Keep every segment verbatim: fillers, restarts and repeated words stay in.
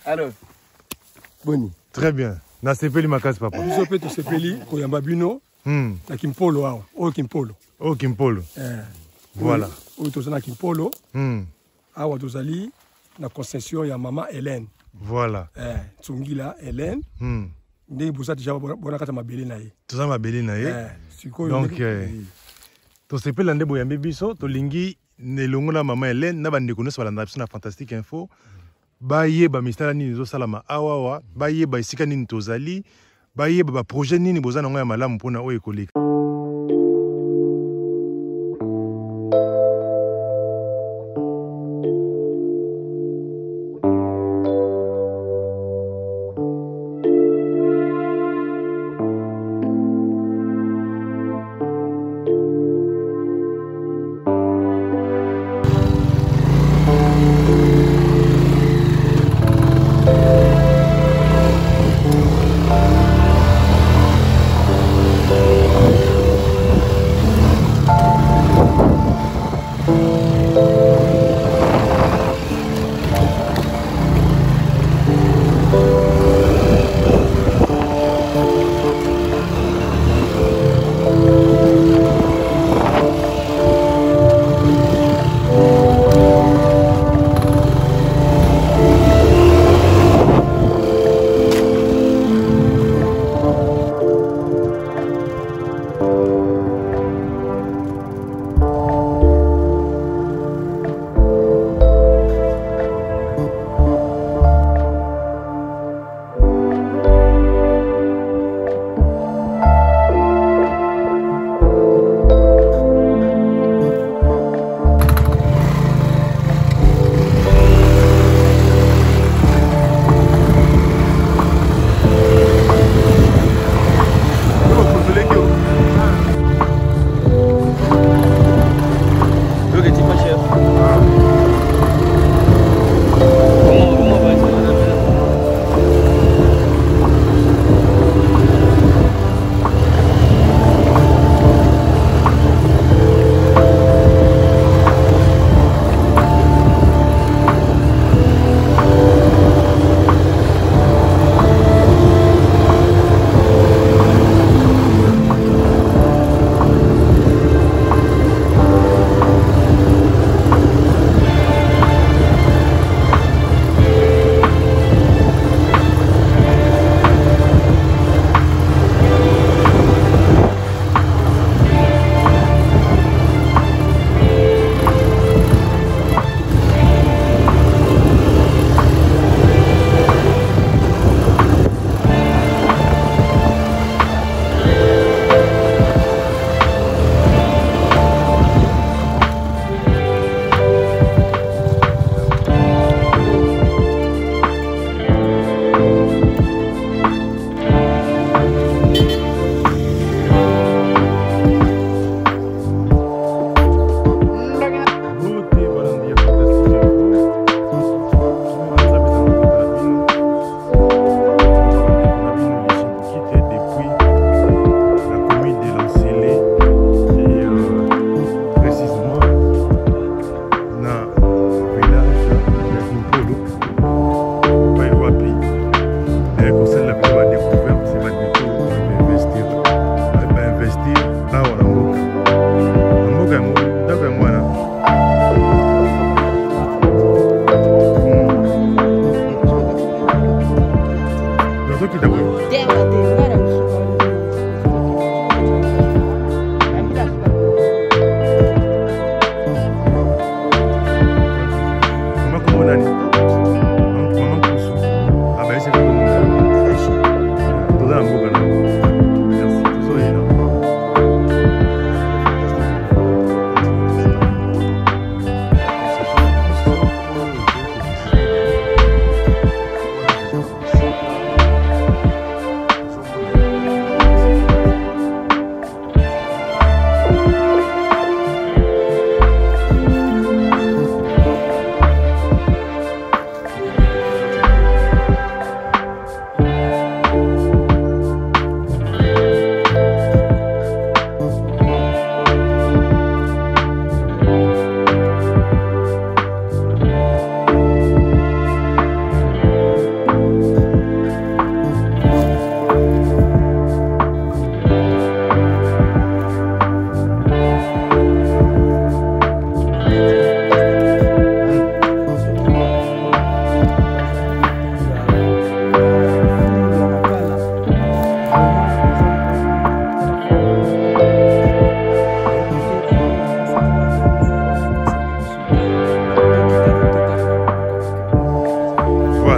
Alors, Boni. Très bien. Na sepeli makasi papa. Biso pe to sepeli koyamba bino. Hmm. Na Kimpolo awa. O Kimpolo. O Kimpolo. Eh. Voilà. O to na Kimpolo. Hmm. Awa tozali na concession ya mama Hélène. Voilà. Eh, Tsungila Hélène. Hmm. Ndé bosa déjà bona kata mabele na ye. Toza mabele na ye. Eh, sikoyo. Donc eh, to sepeli nde boyambe biso to lingi ne longola mama Hélène na bande kono so balanda biso na Fantastique Info. Baye ba mistala nini zo salama awawa, baye ba isika nini tozali, baye ba projet nini boza na ngo ya malamu mpona oyo ekoleka.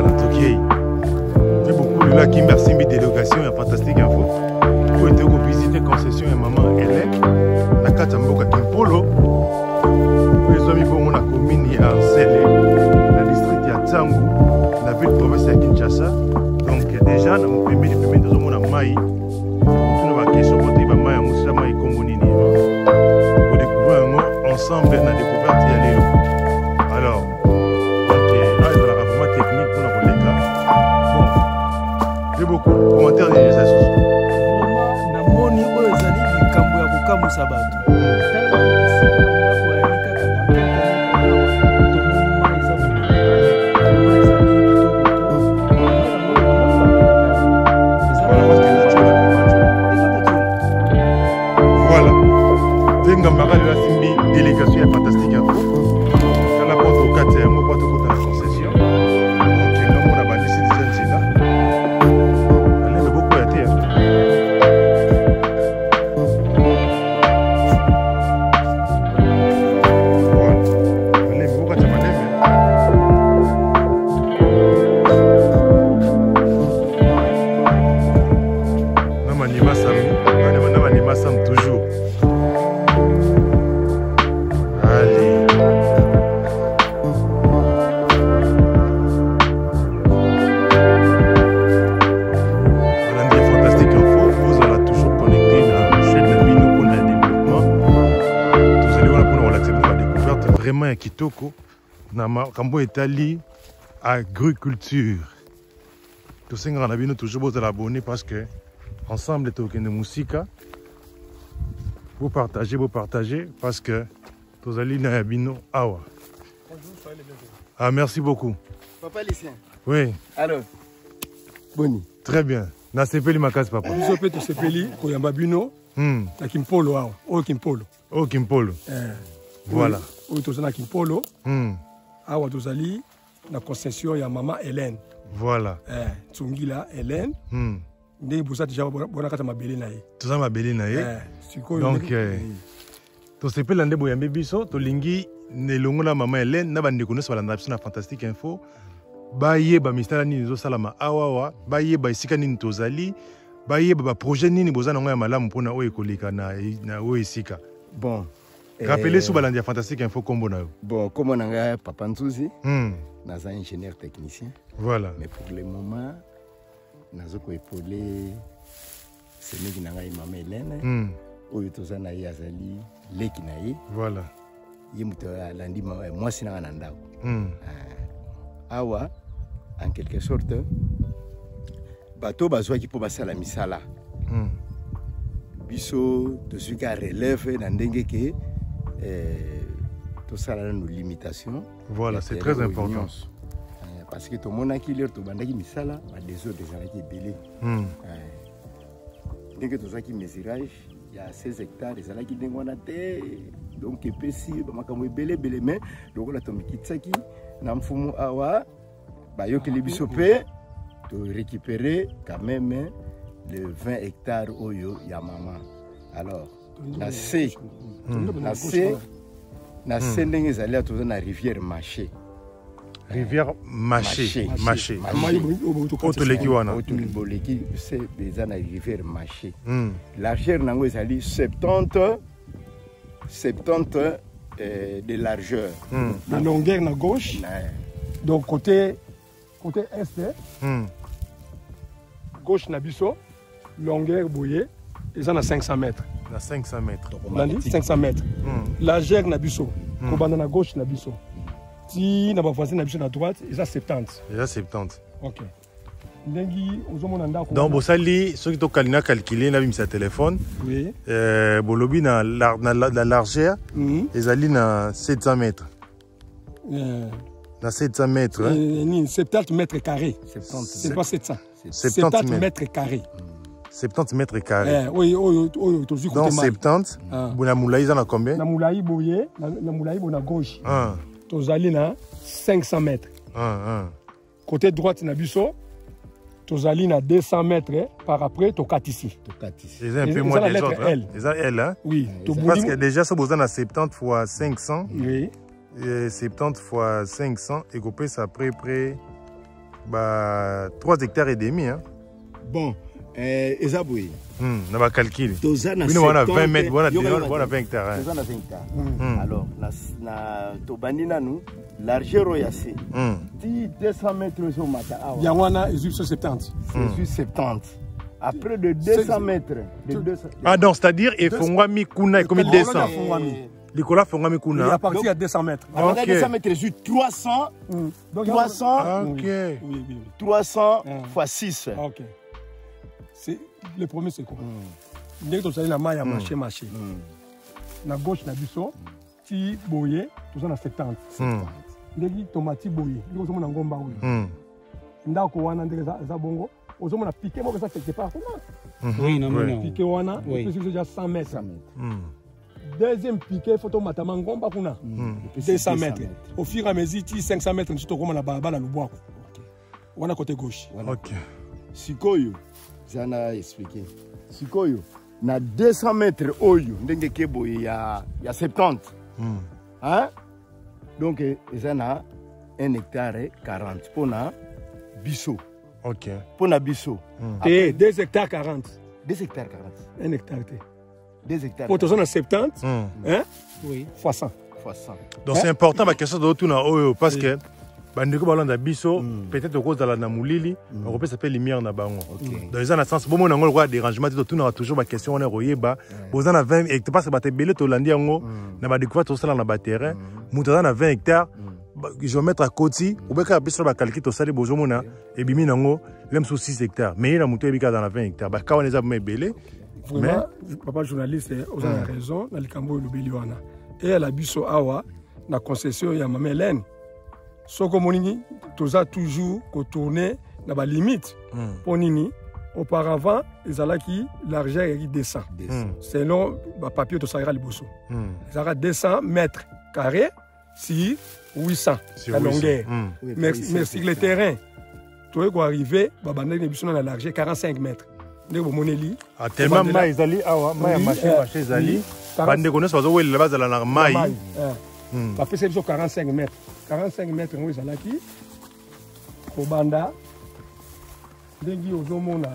Voilà, Tokiei. J'ai beaucoup de là qui m'a simbi délégation et fantastique info. Pour être au visiter concession et maman Hélène. La carte Mboka Kimpolo. Les amis pour mon commune et Ancele. La district à Tsangu. La ville province à Kinshasa. Donc déjà, nous avons permis de permettre de mon Maï. Nous avons question pour dire Maï, Moussa Maï Kombonini. Pour découvrir ensemble, on a découvert qu'il y a les. Alors, beaucoup de commentaires des réseaux sociaux. Namoni oyo ezali likambo ya kokamusa bato. Voilà. Venga Magali la simbi délégation ya fantastique info. Kala porte au quatre et moi porte au la concession. Donc nous on a bandi citizen là. Vraiment kitoko na makambo etali agriculture. Tout ça on a bien toujours besoin d'abonner parce que ensemble tokende musika vous partagez vous partagez parce que tous allez na bino awa. Ah merci beaucoup. Papa Lucien. Oui. Alors. Boni. Très bien. Na sepeli makasi papa. Biso pe to sepeli koyamba bino. Hmm. Na Kimpolo awa. O Kimpolo. O Kimpolo. Eh. Voilà. Oyo tozali na Kimpolo. Hmm. Awa tozali na concession ya maman Hélène. Voilà. Eh, Tsungila Hélène. Hmm. Ndenge bosa déjà bona kata mabele na ye. Toza mabele na ye. Eh, sikoyo. Donc eh, to sepela ndebo ya mbebiso to lingi nelongo na maman Hélène na bandeko nyonso balanda biso na fantastique info. Bayeba mistala nini ezosalama awawa, bayeba esika nini tozali, bayeba ba projet nini boza nango ya malamu mpona oyo ekoleka na na oyo esika. Bon. Rappelez sous balandi ya fantastique info kombo na yo. Bon, comme on a Papa Nzuzi, hmm. naza ingénieur technicien. Voilà. Mais pour le moment, nazo ko épauler c'est meki na ngai maman Hélène. Hmm. Oyo toza na ye azali leki na ye. Voilà. Ye muto alandi moi sina na ndako. Hmm. Awa en quelque sorte bato bazwaki po basala misala. Hmm. Biso tozuka relève na ndenge ke eh to sala nos limitations. Voilà, c'est très important. Euh, parce que tout le monde a qui leur to bandaki misala ba des autres des qui belé. Hmm. Euh ndenge to zaki mesurage il y a seize hectares des ala qui dengwana te donc epesi ba makambo belé belé mais donc la tomiki tsaki na mfumu awa ba yokeli biso pe to récupérer quand même de vingt hectares oyo ya maman. Alors, na C, na C, na C ndenge ezali atoza na rivière Maché. Rivière Maché, Maché. Oto leki wana. Oto leki c'est déjà na rivière Maché. Largeur nango ezali soixante-dix soixante-dix euh, de largeur. La longueur na gauche. Donc côté côté est. Mm. Gauche na biso. Longueur boye, ils en a cinq cents mètres. Na cinq cents mètres. cinq cents mètres. Mm. Largeur na biso. Mm. Kobanda na gauche na biso. Si na ba voisin na biso na droite, ils ont soixante-dix. Ils ont soixante-dix. OK. Ndengi ozomona ndako. Donc bosali ceux qui to kalina calculer na bimisa téléphone. Oui. Euh bolobi na la, na la, la largeur, mm. ezali na sept cents mètres. Euh, na sept cents mètres. Euh, ni soixante-dix mètres carrés. C'est pas sept cents. soixante-dix mètres carrés. soixante-dix mètres carrés. Eh, oui, oui, oui, oui, donc soixante-dix, na moulaï na combien? Na moulaï boye, na moulaï na gauche. Ah. Tozali na cinq cents mètres. Ah, ah. Côté droite na biso, tozali na deux cents mètres par après to kat ici. To kat ici. C'est un peu moins des autres. L. Les L hein? Oui. Parce que déjà ça besoin na soixante-dix fois cinq cents. Oui. Et soixante-dix fois cinq cents et coupé ça près près bah, trois hectares et demi. Hein. Bon, euh, Ezaboué. Hmm, on va calculer. Tozana oui, on a vingt mètres, on a vingt hectares. Tozana vingt hectares. Hmm. Alors, na, na Tobandina, nous, largeur yassé. Hmm. Si deux cents mètres au matin. Yangwana est sur soixante-dix. C'est sur soixante-dix. Après de deux cents mètres. De deux cents... Ah, donc, c'est-à-dire, il faut que mi kuna et combien deux cents. Nicolas faut que kuna. Il est à partir à deux cents mètres. À partir de deux cents mètres, sur trois cents. Mm. Donc, trois cents. Ah, ok. Oui, oui, oui. trois cents mm. fois six. Ok. Le premier, c'est quoi? Dès que tu as la maille à marcher, marcher. La gauche, la buisson, ti boye, tu as la soixante-dix. Dès que tomati boye, tu as la ngomba boye. Ndako wana ndeka za bongo, tu as piqué moi ça quelque part comment? Oui, non non. Piqué wana, et puis c'est déjà cent mètres. Deuxième piqué, il faut que tu ngomba kuna. deux cents mètres. Au fur et à mesure, cinq cents mètres, tu as la bala le bois. Wana côté gauche. OK. Sikoyo, j'en ai expliqué. Sikoyo, na deux cents mètres oyo, ndenge kebo ya ya soixante-dix. Hein? Donc j'en ai un hectare quarante pour na bisso. OK. Pour na bisso. Et deux hectares quarante. deux hectares quarante. un hectare. deux hectares. Pour ton soixante-dix, hein? Oui. Fois cent. Fois cent. Donc c'est important ma question de retour na oyo parce que bandeko balanda biso peut-être cause de la namulili on peut s'appeler lumière na bango. Dans les ans sens bon mon ngolo quoi dérangement tout na toujours ma question on est royeba bozana vingt hectares parce que batebele to landi yango na ba découvert to sala na ba terrain mutana na vingt hectares je vais mettre à côté ou bien biso ba calculer to sali bozo mona et bimi nango même sur six hectares mais il a muté bika dans la vingt hectares ba ka on les a mebele. Mais papa journaliste vous avez raison na likambo lubeli wana et la biso awa na concession ya mama Hélène. Ce que nous avons toujours tourné dans la limite. Pour nini, auparavant, ils allaient qui l'argent descend. Selon le papier de Sahara Liboso. Ils allaient deux cents mètres carrés sur huit cents la longueur. Mais sur le terrain, tu es arrivé, il y a l'argent quarante-cinq mètres. Ah, tellement ils allaient, ah, ouais, marché, marché, ils allaient. Bande connaissent pas où la base de la maille. Ça fait quarante-cinq mètres. quarante-cinq mètres, où ils allaient qui au banda. Dengi aux hommes,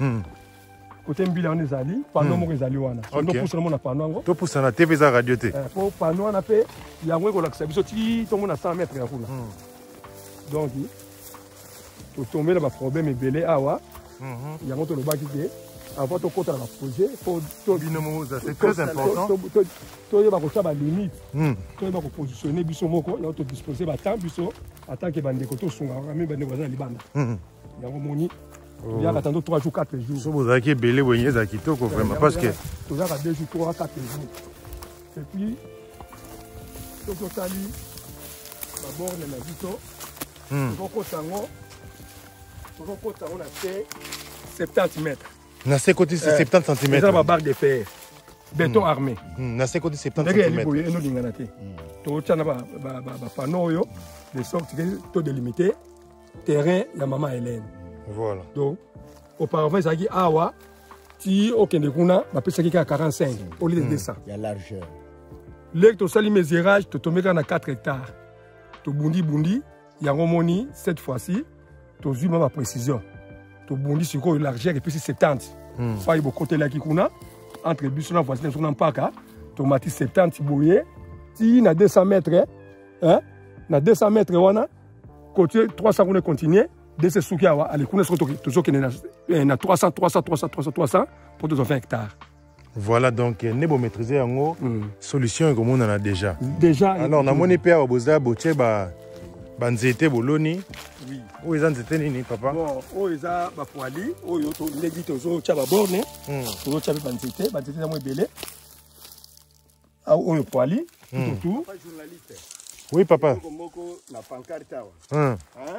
côté Mbila, on est allé. Pendant que les allés, on a. Donc, pour ce moment, on a pas non. Tout pour ça, la T V a radio. Pour pas nous, on a fait. Il y a un peu de l'accès. Tout le monde a cent mètres. Donc, pour tomber dans le problème, il belé awa. Il y a un peu de bac qui est. Avant de compter dans le projet, c'est très important. Tu as la limite. Tu as positionner biso moko, tu as disposer de temps biso, attends que bande koto sunga, même bande voisin libanda. Il y a un moni. Il y a attendre trois jours, quatre jours. So vous avez belé voyez za kitoko vraiment parce que tu as deux jours, trois, quatre jours. Et puis tu as sali la borne na biso. Tu as kotango. Tu as kotango na fait soixante-dix mètres. Na ce côté c'est soixante-dix centimètres. C'est la barre de fer. Béton armé. Na ce côté soixante-dix centimètres. Et nous lingana te. To tchana ba ba ba panneau yo de sorte que to délimité terrain ya maman Hélène. Voilà. Donc auparavant ça qui awa ti okende kuna ba pesa ki quarante-cinq au lieu de deux cents. Il y a largeur. Lek to sali mesurage to tomber na quatre hectares. To bundi bundi yango moni cette fois-ci to zui ma précision. To bundi sur ko largeur et puis c'est soixante-dix. Fa ibo côté là qui kuna entre bus na voisin sur n'empaka tomati soixante-dix boye ti na deux cents mètres hein na deux cents mètres wana côté trois cents on continuer de ce souki awa ali kuna soto toujours que na trois cents trois cents trois cents trois cents pour deux vingt hectares. Voilà donc nebo maîtriser en solution comme on en a déjà. Déjà alors na moni pe aboza boche ba banzete boloni. Oui. Où ils ont été nini papa? Bon, où ils ont ba poali, où ils ont les dit aux chaba borne, aux autres chaba banzete, banzete na mo belé. Ah où ils poali, tout tout. Oui papa. La pancarte awa. Hein?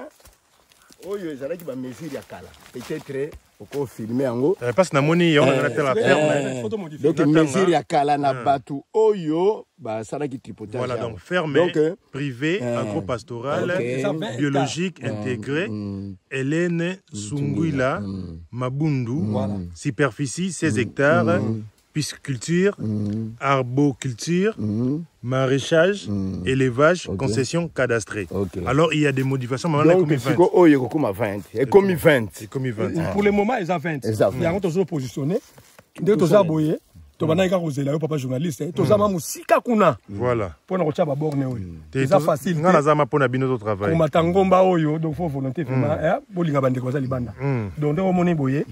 Oh yo ezala ki ba mesure ya kala. Peut-être oko filmer yango. Parce que na moni on a la ferme. Donc mesure ya kala na batu oyo ba sala ki tripotage. Voilà donc fermé, privé, agropastoral, biologique intégré. Hélène Sunguila Mabundu, superficie seize hectares. pisciculture, Mhm. arboriculture, Mhm. maraîchage, Mhm. élevage, Ok. concession cadastrée. Ok. Alors, il y a des modifications. Maintenant, Donc, on est c'est comme quoi, il y a vingt. Et comme vingt. C'est comme vingt. Pour le moment, ils ont vingt. Ils ont vingt. Il y a un autre positionné. Dès que tu as boyé, tu vas aller aux élèves, papa journaliste. Tu as même sika kuna. Voilà. Pour nous retrouver à borne. C'est C'est facile. On a zama pour notre travail. Pour matangomba oyo, donc faut volonté vraiment. Eh, bolinga bande koza libanda. Mm. Donc on moni boyé.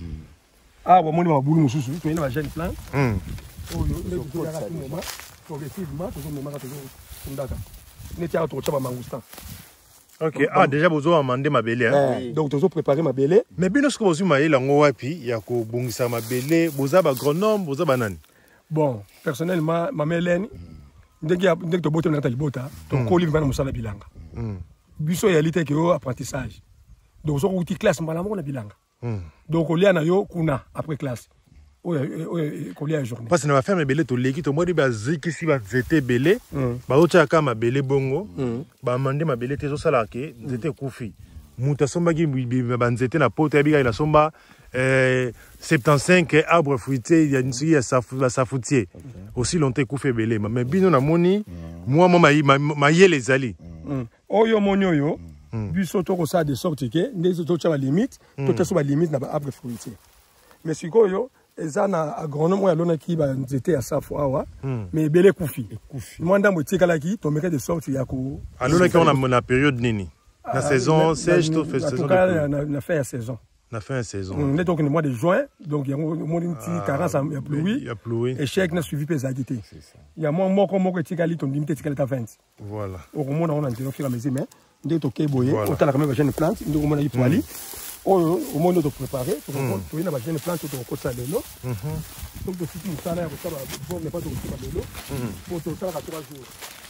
Ah, on moni mabulu mususu. Tu as une jeune plan. Mm. Oyo, le tu as un moment progressivement, tu as un moment tu as ndaka. Ne tiens à toi chaba mangustan. Ok. Ah, déjà, vous avez demandé ma belle. Hein? Donc tu as préparé ma belle. Mais bien, ce que vous avez dit, il y a ko bongisa ma belle, vous avez agronome, vous avez banane. Bon, personnellement, ma mélène, dès que tu as boté dans ta libota, tu as collé dans musala bilanga. Biso ya lite que apprentissage. Donc so outil classe malamu na bilanga. Donc on na yo kuna après classe. O ko lia journée. Parce que na faire ma belle to leki to modi ba ziki si ba zete belle, ba ocha ka ma belle bongo, ba mande ma belle te zo sala ke zete kufi. Muta somba gi ba nzete na poto biga ina somba euh soixante-quinze arbres fruitiers, il y a une suie à safoutier. Aussi longtemps kufi belle, mais bino na moni, moi moi ma ma yele zali. Oyo monyo yo, biso to ko sa de sorte que ndezi to cha limite, to te so ba limite na ba arbre fruitier. Mais sikoyo ezana agronome ya lona ki ba nzete ya safu awa, mais bele kufi. Moi ndambo tikala ki to meka de sorte ya ko. Alors là on a la période nini. La saison sèche, tout fait saison. Na fin ya saison. Na fin de saison. On est donc le mois de juin, donc il y a un petit carence, il y a ploui. Il y a ploui. Et chaque n'a suivi les activités. Il y a moins comme moi qui est ton limité qui est à vingt. Voilà. Au moment où on a dit au fur et à mesure, mais dès que tu es boyé, on t'a la même jeune plante, nous on a eu poili. Au moment où tu préparer, tu as une jeune plante, tu as un côté de l'eau. Donc si tu as un bon, n'est pas de l'eau. Pour te faire à trois jours.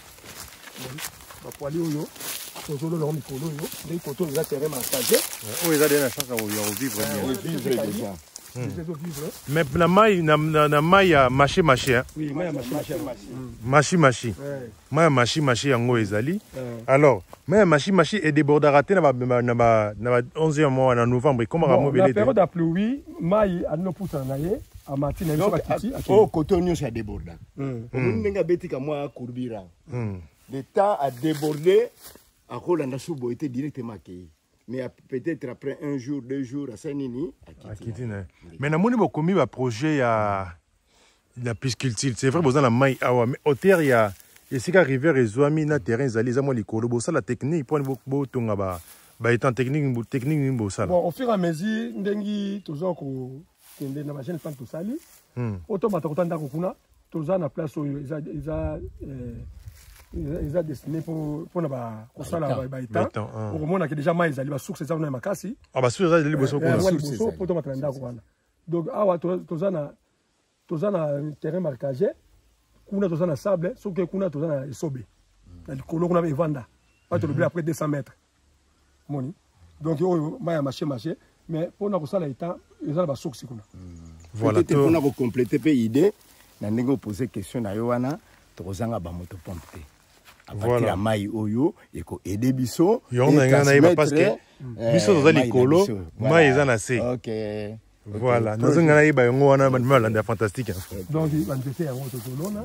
Poili ou yo. Toujours le long micro yo. Dès que tu as terrain partagé. Oui, ils ont des chances à vivre. Vivre déjà. Mais na mai na na mai ya machi machi hein. Oui, mai ya machi machi. Machi machi. Mai ya machi machi yango ezali. Alors, mai ya machi machi est débordera te na ba na ba na onzième mois en novembre comment ramo belé. La période de pluie, mai ano poussa na ye, a matina biso ba kiti. Oh, côté on ça déborda. On nga betika moi courbira. Le temps a débordé à Rolanda Soubo était directement accueilli. Mais peut-être après un jour, deux jours, à Saint-Nini, à Kitine. Mais na moni bokomi ba projet ya la pisciculture. C'est vrai besoin la mai awa mais au terre ya esika rivière ezwami na terrain zali za mo likolo bosa la technique pour bo tonga ba ba étant technique technique ni bosa. Bon, au fur et à mesure ndengi toujours ko kende na machine fan to sali. Auto mata kotanda ko kuna toza na place oyo eza eza ils ont destiné pour pour na ba kosala ba étant au moment que déjà mai ezali ba source za na makasi ah ba source za ezali boso kuna source pour to matanda ko wana donc awa toza na toza na terrain marquagé kuna toza na sable soki kuna toza na esobe na likolo kuna evanda pas to le après deux cents mètres moni donc oyo mai ya marché marché mais pour na kosala étant ezala ba source kuna voilà pour na ko compléter pe idée na ndenge poser question na yo wana tokozanga ba moto pompe à partir de mai oyo et ko aider biso yo na ngana iba parce que biso toza likolo mai eza na se OK voilà nazo ngana iba yo wana ba malanda fantastique donc ba ndete ya moto kolona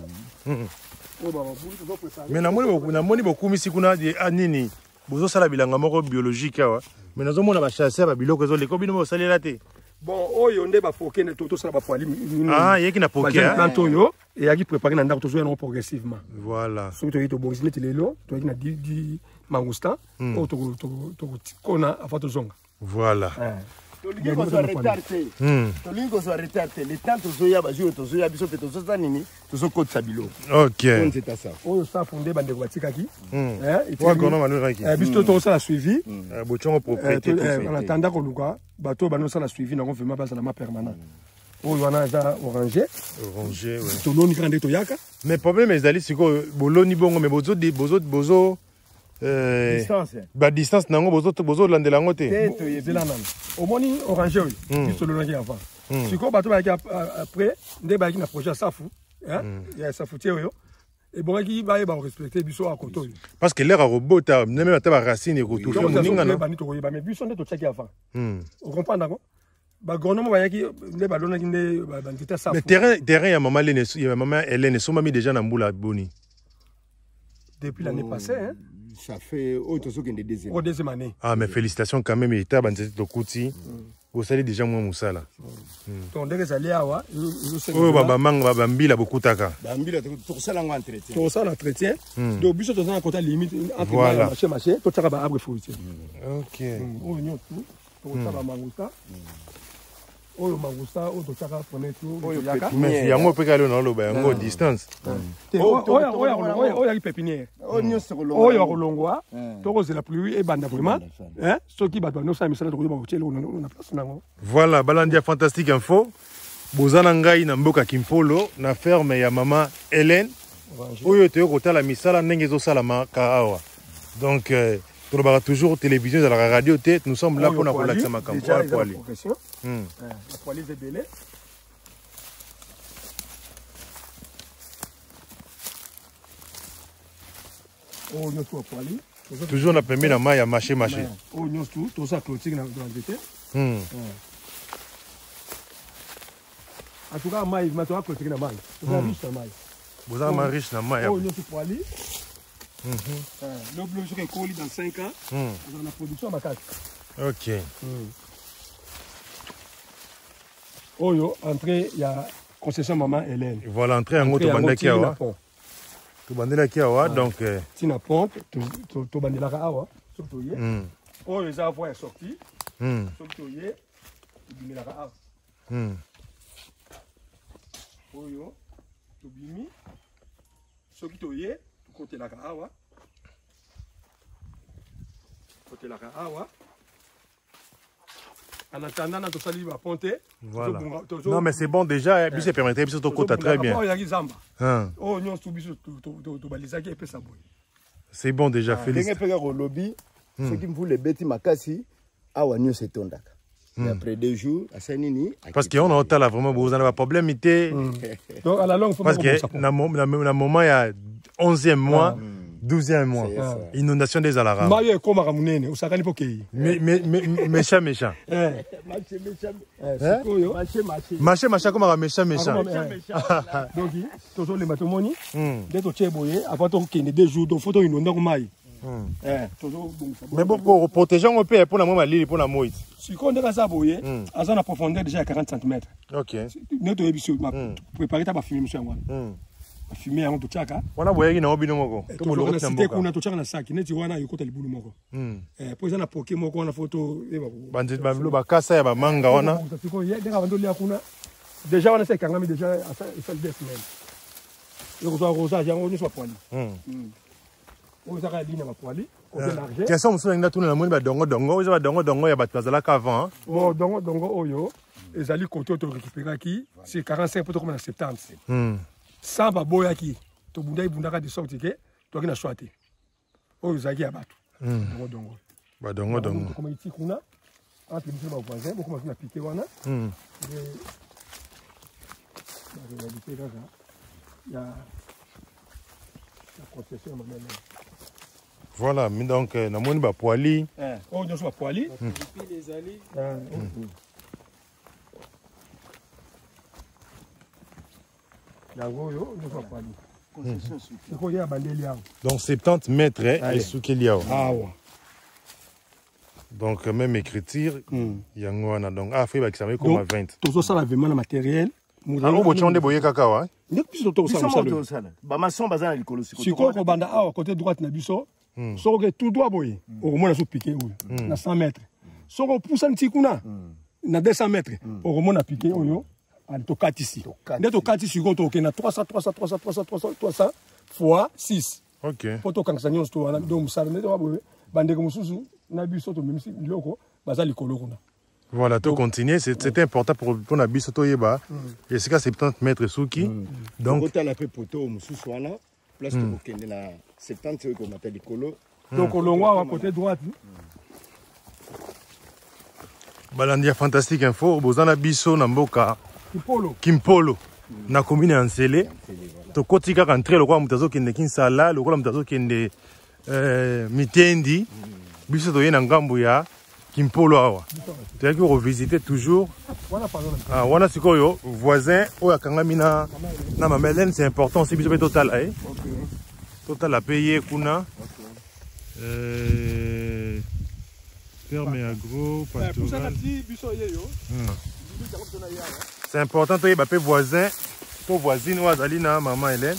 mais na moni beaucoup na moni beaucoup misi kuna anini bozo sala bilanga moko biologique awa mais nazo mona ba chasseur ba biloko zo leko bino bo salela te. Bon, oyo nde ba foke na toto sala ba poali. Ah, yeki na poke. Ba plante oyo et yaki préparer na ndako to zo progressivement. Voilà. So to yito borisine tilelo, to yaki na di di mangustan, o to to to kona afato zonga. Voilà. To lingi ko so retardé. To lingi ko so retardé. Les temps to zo ya ba jour to zo ya biso pe to zo nini, to zo kota bilo. OK. C'est ça. Oyo sa fondé bande ko batikaki. Eh, et kono maluraki. Eh, biso to sala suivi. Eh, bochongo propriété. En attendant ko luka bato bano sala suivi na ko vraiment ba sala ma permanent. Oyo wana za orangé. Orangé, oui. To loni grande to yaka. Mais problème ezali siko boloni bongo mais bozo bozo bozo euh distance. Ba distance nango bozo bozo landela ngo te. To yezela nana. Au moni orangé oyo. Biso loni avant. Siko bato ba après nde ba ki na projet safu, hein? Ya safu tie oyo. Et bon, qui va respecter biso à côté. Parce que l'air à robot, même à ta racine et retour. Mais biso on est tout checker avant. On comprend d'accord? bagronome bayaki nde balonaki nde banzete safu. Mais terrain terrain ya maman Hélène ya maman Hélène somami déjà na mbula boni. Depuis l'année passée hein. Ça fait autre chose qu'une deuxième. Au deuxième année. Ah mais félicitations quand même état banzete to kuti. Vous savez déjà moi musala. Donc dès que ça allait awa, oh baba manga baba mbila bokutaka. Ba mbila pour ça l'en entretien. Pour ça l'entretien. Donc biso to na côté limite entre marché marché to tsaka ba arbre fruitier. OK. Oh nyo tout. To tsaka ba mangusta. Oyo mangusta o to tsaka pone tout yaka. Mais yango pe kalo na loba yango distance. Oh oya oya oya oya pépinière. Oh nyo se kolongwa. Oyo kolongwa. To ko c'est la pluie et banda vraiment. Hein? Ce qui bat no sa misala to ko ba hôtel on a place nango. Voilà, Balandia Fantastique Info. Bozana ngai na mboka Kimpolo na ferme ya maman Hélène. Oyo te ko tala misala ndenge zo sala maka awa. Donc euh, to ba toujours télévision dans la radio te nous sommes là pour na kolakisa makambo pour poali. Hmm. La poali est belé. Oh nyo to poali. Toujours na pembe na mai ya marché marché. Oh nyo tout to ça clôture na ndete. Hmm. En tout cas, maïs, mais tu vas clôturer la maïs. Tu vas riche la maïs. Vous êtes riche la maïs. Oh, nous sommes pour aller. Le bleu serait collé dans cinq ans. On a la production à ma carte. Ok. Oh, yo, entrée, il y a concession maman Hélène. Voilà, entrée en haut, tu bandes qui a. Tu bandes qui a, donc. Tu n'as pompe, tu bandes la awa. Oh, les avoirs sont sortis. Sauf que tu bandes la awa. Oyo, tobimi, soki toye, côté la awa, côté la awa. En attendant, on a sali va ponter. Voilà. Non mais c'est bon déjà, puis c'est permettre puis ton côté très bien. Oh non, tout biso to balizaki et ça boy. C'est bon déjà, félicitations. Ndenge peka ko lobby, ceux qui me voulaient beti makasi, awa nyo se tondaka. Et après deux jours, à Sanini. Parce qu'on a autant là vraiment, vous avez un problème. Donc à la longue, il faut parce que dans le moment, il y a onzième mois, douzième mois, inondation des Alara. Mario est comme à Ramounene, ou ça va l'époquer. Méchant, méchant. Marché, marché, comme à méchant, méchant. Donc, toujours les matomoni, dès que tu es boyé, avant qu'il y ait deux jours, il faut une normale. Mais bon, pour protéger, on peut pour la maman Lili pour la moïse. Si on est à ça, boyer, à ça, la profondeur déjà à quarante centimètres. Ok. Nous devons préparer ta fumée, monsieur. La fumée, on te tchaka. On a voyé qu'il y a un binôme. Tout le monde a cité qu'on a tout tchaka dans sac. N'est-ce pas, on a eu côté le boulot moko. Pour ça, on a poké moko, on a photo. Bandit bamlo, bakasa ya bamanga, on a. Déjà, on a fait quand même déjà à ça, il fait deux semaines. Le rosage, on ne soit pas poili. On a dit na poili. Quels sont ceux qui ont tourné la monnaie dongo dongo, ils ont dongo dongo ya battu là qu'avant. Oh dongo dongo oyo, les ali côté to récupérer qui, c'est quarante-cinq pour comme septante. Sans baboya qui, to bunda bunda de sorti que, to qui na choité. Oyo zaki abatu. Dongo dongo. Ba dongo dongo. Comme ici kuna, entre les deux voisins, beaucoup ma piqué wana. Hmm. La réalité là, il y a la concession maman. Voilà, mais donc, na moni ba poili. Oh, nous sommes poili. Depuis les allées. Donc, soixante-dix mètres et sous Kéliao. Ah ouais. Donc, même écriture, il y a un donc, ah, il va s'arrêter comme à vingt. Tout ça, là, vraiment, le matériel. Ah, on va changer de boyer cacao, hein? N'est-ce pas ça, ça? Bah, ma son, bazar, il colle. Si quoi, on banda à côté droite, na biso. So que tout doit boyer. Au moins, on a piqué, na cent mètres. So que pousse un petit coup, na deux cents mètres. Au moins, on a piqué, on a to quatre ici. N'est-ce pas quatre ici, on a trois cents, trois cents, trois cents, trois cents, trois cents, trois cents fois six. Ok. Pour to quand ça nous to, donc ça ne doit pas boyer. Bande comme sous, na biso to même si loko, bazar il colle. Voilà, tout continuer, c'était important pour pour la biso to yeba. Et c'est qu'à soixante-dix mètres sous qui. Donc, quand on a fait poteau, sous soana, place de Bokende na soixante-dix, c'est qu'on appelle les colos. Donc, on l'a à côté droite. Balandia Fantastique Info, bozana biso na mboka Kimpolo. Kimpolo. Na commune Ansele. To kotika rentrer le roi mutazo kende Kinsala, le roi mutazo kende euh Mitendi. Biso to yena ngambu ya Kimpolo awa. Tu as que revisiter toujours. Ah, wana sikoyo voisin oya kangami na na mama Hélène, c'est important aussi biso total eh. OK. Total a payé kuna. Euh ferme agro pastoral. C'est important to yeba pe voisin, to voisine ou azali na mama Hélène.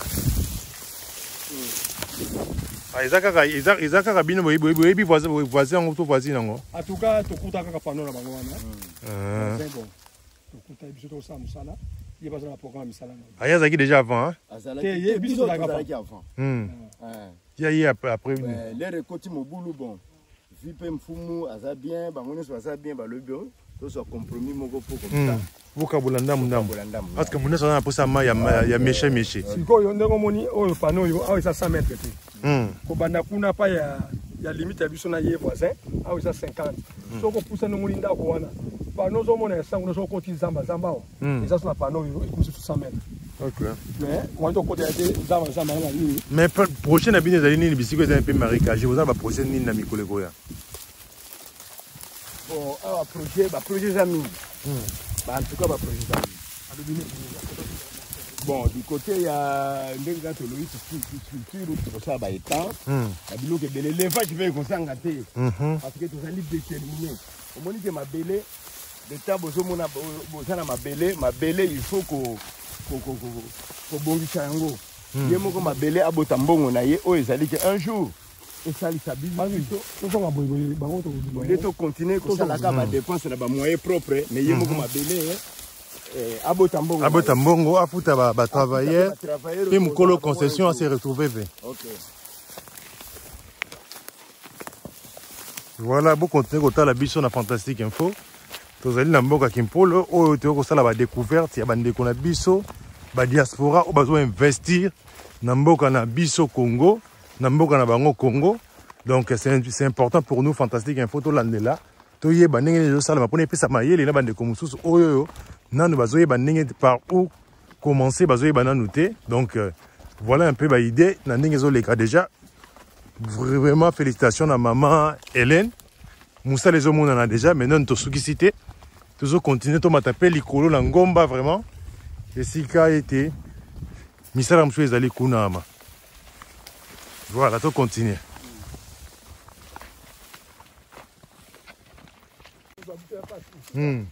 Ah, izaka izaka izaka kabino boyi boyi boyi voisin voisin ngo to voisine ngo. En tout cas, to kuta ka pano na bango wana. Ah. C'est bon. To kuta biso to sa musala. Il y a pas un programme musala. Ah, ya zaki déjà avant hein. Il y a biso zaki avant. Hmm. Il y a eu après une. Les récoltes mobulu bon. Vipe mfumu aza bien, bango ne soit bien ba le bureau. To so compromis moko po comme ça. Boka bolanda mundam. Parce que mona ça na posa ma ya ya méché méché. Siko yo ndeko moni o pano yo a ça cent mètres. Hmm. Ko banda kuna pa ya ya limite ya biso na ye voisin, a ça cinquante. Soko poussa no moni ndako wana. Pano zo mona sango no so koti zamba zamba o. Et ça sur la pano yo comme cent mètres. OK. Mais on doit côté zamba zamba na ni. Mais prochaine abine zali ni bisiko za un peu marécage. Vous avez prochaine ni na mikolo ko ya. Bon, un projet, un projet amis. En tout cas, un projet amis. Bon, du côté, il y a un des gars qui ont une culture qui est étant. Il y a des éléphants qui veulent qu'on s'en gâte. Parce que tu as déterminé. Au moment où ma belle, de table, ma belle, ma belle, il faut qu'on bonisse un go. Il y a ma belle à Botambon, on a eu un jour. Et ça, il s'habille. Il faut continuer comme ça, la cave à dépense, la moyen propre, mais il y a beaucoup de bébés. À Botambongo. À Botambongo, à Fouta, va travailler. Et mon colo concession à se retrouver. Ok. Voilà, beaucoup de temps, la biche, on a fantastique info. Tous les Namboka Kimpolo, où tu as la découverte, il y a des gens biso, la diaspora, où besoin investir. Namboka na biso Congo. Namboka na bango Congo. Donc c'est important pour nous, fantastique info, tout l'année-là. Toye bandenge les salama pour ne pas s'amayer les bande comme sous oyo nanu bazoye bandenge par où commencer bazoye bananoute. Donc euh, voilà un peu ba idée nandenge zo leka déjà. Vraiment félicitations à maman Hélène. Moussa les hommes on en a déjà mais non to soukicité. Toujours continuer to matape likolo na ngomba vraiment. Et si ka été misala mswe ezali kuna ama. Voilà, to continuer. Hmm.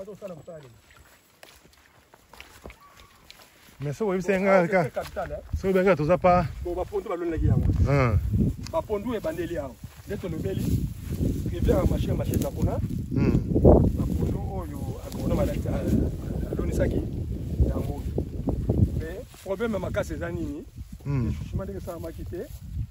Mais ça, oui, c'est un gars. C'est un gars, tout ça pas. Bon, va prendre le lagi. Hum. Va prendre le bandeli. Dès que le beli, il vient à machine, machine à Pona. Hum. Va prendre le agronome à l'Onisaki. Mais problème à ma casse c'est anini. Hum. Je m'en dis que ça m'a quitté.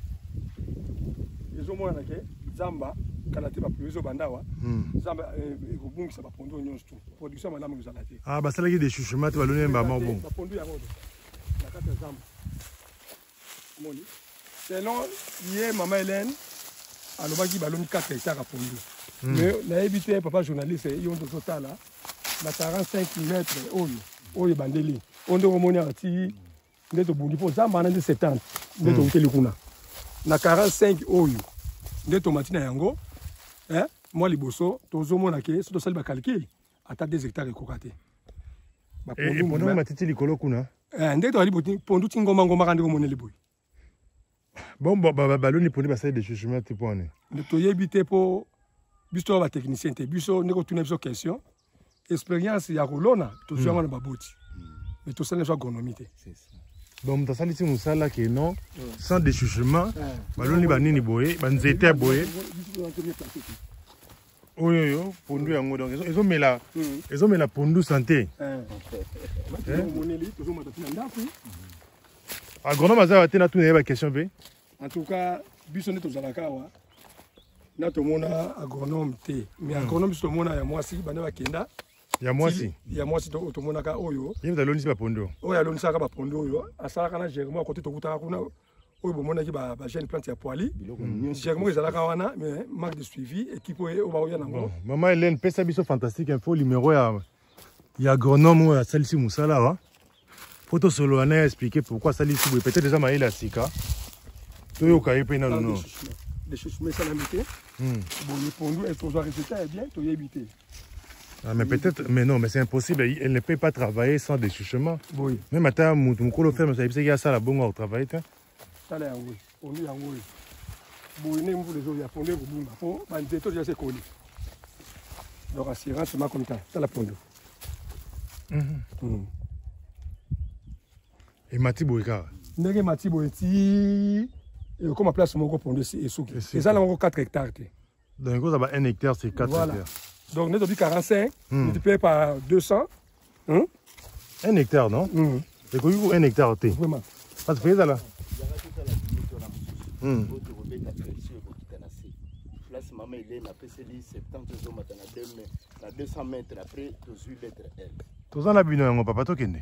Les hommes ont Zamba. Kanate ba plus bandawa zamba ekobungisa ba pondo nyonso tu production malamu kuzalati ah ba salaki de chuchuma to balone ba mabo ba pondo ya ngodo na kata zamba moni selon hier maman Hélène alobaki baloni quatre hectares pondo mais na évité papa journaliste yo ndo totala na quarante-cinq mètres oyo oyo bandeli ondo komoni ati ndeto bungi po zamba na soixante ndeto uteli kuna na quarante-cinq oyo ndeto matina yango. Hein? Moi, les bossos, tous les gens qui sont dans le calcul, à deux hectares et cocaté. Et pour nous, matiti les colocuna. Un des deux, pour nous, tingo mango marande comme on est les bouilles. Bon, bah, bah, ballon est pour les basses de chaussures, tu peux aller. Le toyer bité pour bisto va technicien, te bisto ne retourne sur question. Expérience, il y a rolona, tout ça, on a babouti. Mais tout ça, n'est pas agronomité. Donc, tu as sali si nous sommes là, non, sans déchuchement, ballon est banni boé, banzete boé. Oh yo yo, pondu yango donc ils ont mis la, ils ont mis la pondu santé. Agronome aza tena tout na question bé. En tout cas, bisonne to zalaka wa. Na to mona agronome té, mais agronome to mona ya mwasi bana bakenda. Ya mwasi. Ya mwasi to to mona ka oyo. Yeba loni ba pondu. Oya loni saka ba pondu oyo. Asala kana jeremo côté to kutaka kuna. Oui, bon, on a dit que la jeune plante est poilie. J'ai remarqué que la mais marque de suivi, équipe au Baroya Nango. Maman Hélène, pesa biso fantastique info numéro ya ya agronome à Salisi Moussala. Photo solo on a expliqué pourquoi Salisi peut-être déjà maïla sika. Toyo kaye pe na non. des choses mais ça n'a été bon le pondu et ton résultat est bien tu y habité. Ah, mais peut-être, mais non, mais c'est impossible. Elle ne peut pas travailler sans déchuchement. Oui. Même à ta moukolo ferme, ça veut dire ça la bonne au travail. Ça là, oui. On est en haut. Bon, il y a des gens qui ont fondé, bon, bah, des gens qui ont collé. Donc, assurance, c'est ma comme ça. Ça la pondu. Et Mati Boika. Nege Mati Boiti, comme à place, mon gros pondu, et Souki. Et ça, là, on a quatre hectares. Donc, un hectare, c'est quatre voilà. hectares. Donc, nous avons quarante-cinq, hmm. multiplié par deux cents. Hein? Un hectare, non? Hmm. C'est quoi un hectare? Vraiment. Ça se fait ça là? Hmm. deux cents mètres après, dix-huit lettres L. Tout ça, là, on papa tokende.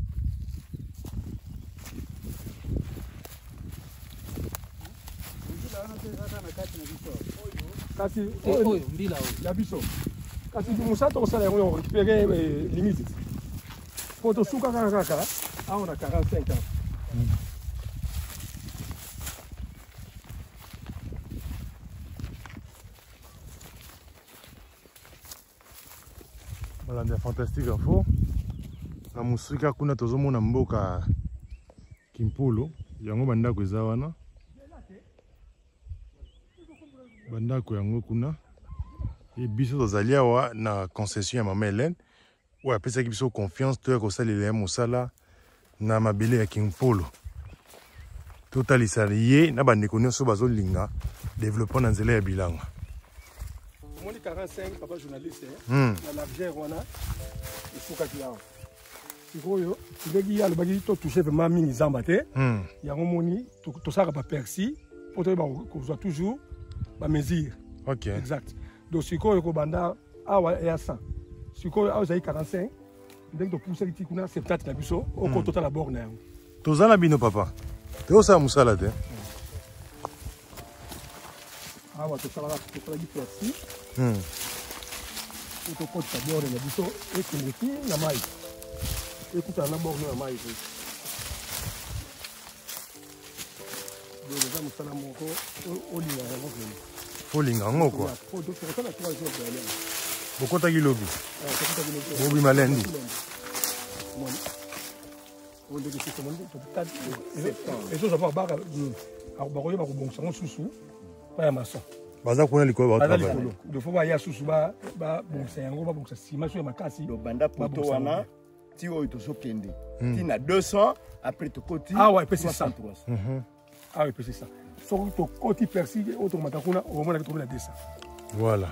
Kasi oyo mbila oyo ya biso kasi musato osala yango on récupérer limite pour to suka kaka kaka ah on a quarante-cinq ans. Voilà, c'est fantastique info. Na musika kuna tozomona mboka Kimpulu yango bandako eza wana. Bandako yango kuna et biso tozali awa na concession ya mama Hélène oyo apesaki biso confiance toya kosalela ya mosala na mabele ya Kimpulu totalisa ye na bandeko nyonso bazolinga développement na nzela ya bilanga. Omoni quarante-cinq papa journaliste na l'argent wana esukaki yawa sikoyo ndenge ye alobaki totouche vraiment mingi zamba te yango moni tosalaka bapersi po toyeba kozwa toujours ba mesure. Ok. Exact. Donc si quoi ko banda awa ya cent. Si quoi awa zai quarante-cinq, dès que tu pousses petit kuna soixante-dix na biso au ko total la borne yango. Tozala bino papa. Te ça musala te. Awa to sala to sala di plasi. Hmm. To ko ta borne na biso e ko ngeti na mai. E ko ta na borne na mai. Donc ça musala moko o linga yango. Folinga ngoko. Bokota kilobi. Bobi malendi. Eso ça va baka bakoye bakobongisa ngo susu pa ya maçon. Baza kuna likolo ba travail. De fois ba ya susu ba ba bongisa yango ba bongisa sima so ya makasi. Do banda poto wana ti oyo to sokende. Ti na deux cents après to koti. Ah ouais, c'est ça. Ah oui, c'est ça. So to koti persi auto matakuna au moins que la deux cents. Voilà.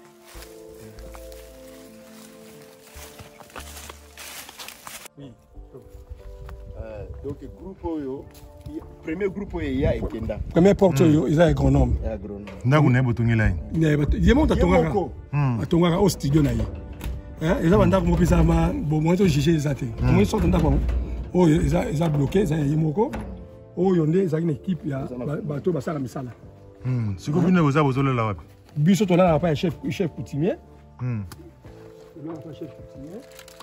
Oui. Euh, donc groupe oyo premier groupe oyo ya ekenda. Premier porte oyo ils a agronome. Agronome. Ndaku ne botongela ni. Ye monta tongaka. Atongaka au studio na ye. Hein, ils a banda ko pisa ma bon moi to juger les athées. Moi ils sont ndako. Oh ils a ils a bloqué, ils a yemoko. Oh yonde ils a une équipe ya bato basala misala. Hmm, siko bino boza bozolela wapi? Biso to là pas chef chef coutumier. Hmm. Là pas chef coutumier.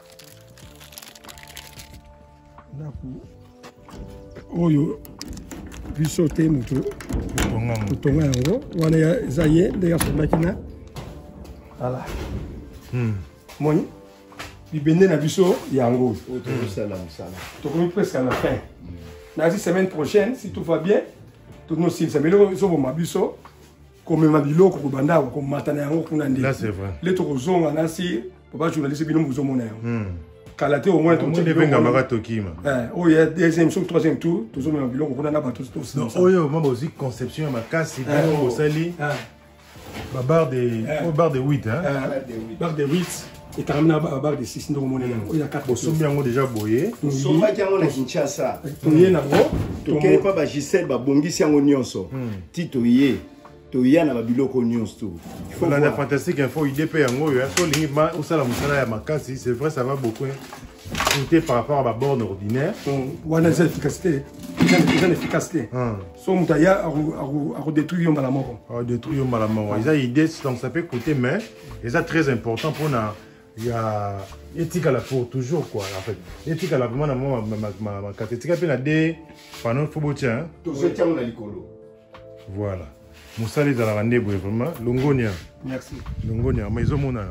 Ndaku oyo biso te mutu Tongango. Tonga yango wana ya zaye ndega fondaki na voilà. Hmm. Moni bibende na biso yango Autour sala sala. tokomi presque à la fin. La semaine prochaine si tout va bien tout nos signes samelo so bo mabiso comme mabilo ko banda ko matana yango kuna ndi. Là c'est vrai. Les tozonga na si papa journaliste bino muzo mona yango. Hmm. Kalaté au moins tout le venga maratoki ma. Eh, oh il y a deuxième sur troisième tour, tous on a biloko on a ba tous tous. Non, oyo mama aussi conception makasi ko sali. Ba bar de au bar de huit hein. Bar de huit et quand même na bar de six ndo mona yango. Il y a quatre boso yango déjà boyé. Soma yango na Kinshasa. Toyé na bro, to ke pa ba Gisèle ba bongisi yango nyonso. Tito yé. Toya na ba biloko nyonso tout. Il faut la fantastique info idée pe yango yo so lingi ma osala musala ya makasi, c'est vrai ça va beaucoup compter par rapport à ma borne ordinaire. Wana c'est efficacité. C'est efficacité. So mutaya a détruire mbala moko. A détruire mbala moko. Ils a idée donc ça peut coûter mais c'est très important pour na il y a éthique à la pour toujours quoi en fait. Éthique à la vraiment na ma ma ma catétique pe na des panneaux faut botia. To se tient na likolo. Voilà. mosala ezalaka nde boye vraiment longonia merci longonia ma ezomonana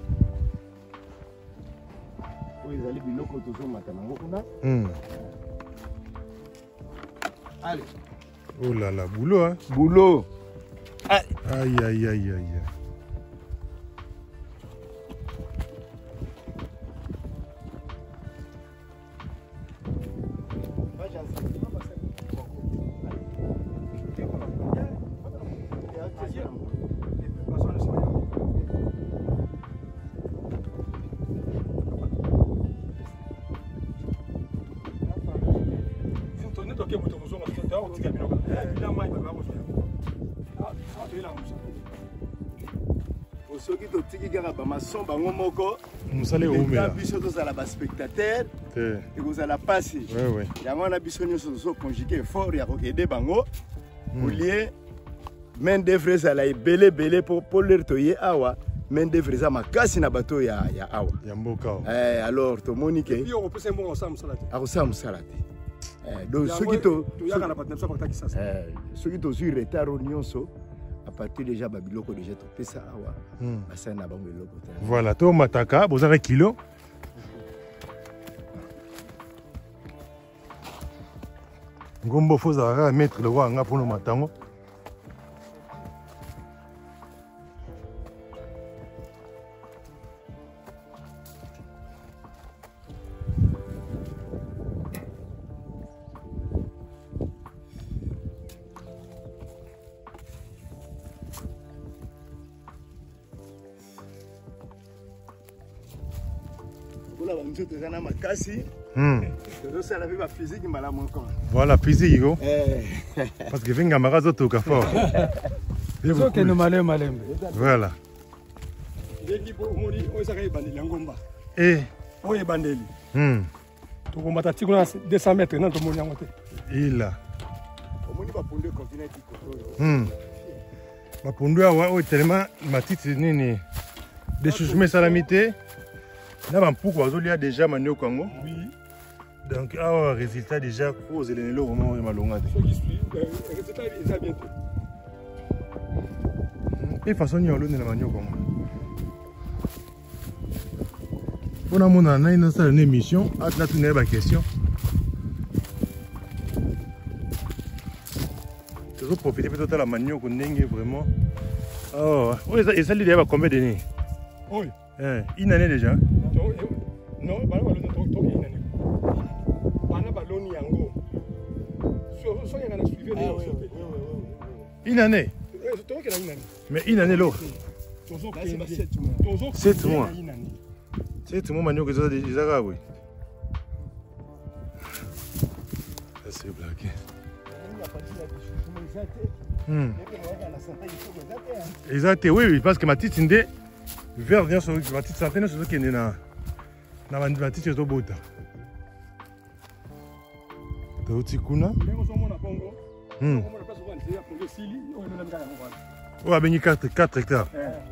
oyo ezali biloko tozomata nango kuna. Allez. Oh là là, boulot hein. Boulot. Aïe aïe aïe aïe aïe. soki totiki kaka bamason bango moko mosala eumela biso tozala baspectateur ekozala pasi yango wana biso nyonso tozoconjuge effort ya kokende bango olie main d'œuvre ezala ebele ebele mpo lere toye awa main d'œuvre eza makasi na bato ya awa ya mboka alors tomoni ke akosala mosala te donc soki tozwi retard o nyonso à partir déjà babiloko déjà topesa awa basali na bango eloko te voilà to mataka bozaka kilo ngombo fozala kaka maître lokwa nga mpona matango voilà physique go parce que venga marazo to ka fort so que no malem malem voilà ngi bo moni o saka ibandeli ngomba eh o ibandeli hmm to ko mata tikuna deux cents mètres nan to moni yangote ila o moni ba ponde continent ko hmm ba ponde wa o tellement matiti nini des chouchements salamité na bampuku bazolia déjà manioko yango oui donc awa résultat déjà pour elenelo vraiment oyo malonga te résultat eza bien te mpe façon nini olonela manioko yango mpona monana nai nasala na émission natuna ye baquestion tozoprofite mpe totala manioko ndenge vraiment oyo esali deya bacombien de nini oyo une année déjà non bana baloni to to une année bana baloni yango so so yana na suivre ah oui oui une année to que une année mais une année l'eau tozo tozo sept mois sept mois manio que ça déjà oui c'est blague hmm exact oui oui parce que ma petite indé vers bien sur ma petite centaine sur qui est na na matiti ezobota touti kuna oyo abengi quatre hectares